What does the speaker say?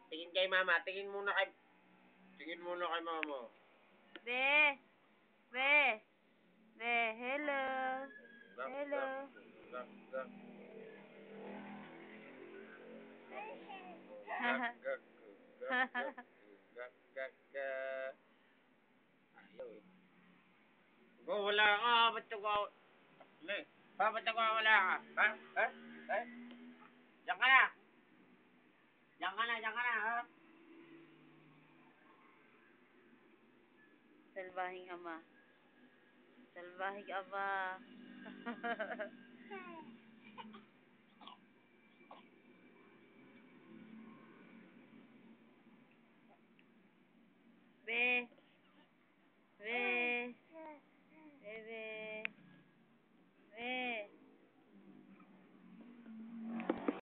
Tingin kay mama. Tingin muna kay mama. Be. Be. Be. Hello. Gak, Hello. gak, gak, gak. Gak, gak, gak, gak, gak, gak, gak. Ayaw eh. Wala ka. Ba't ako? Ba't ako wala ka? Ha? Ha? Ha? Diyan ka na. Diyan ka na, ha? Salbahing ama. Salbahing ama. Be.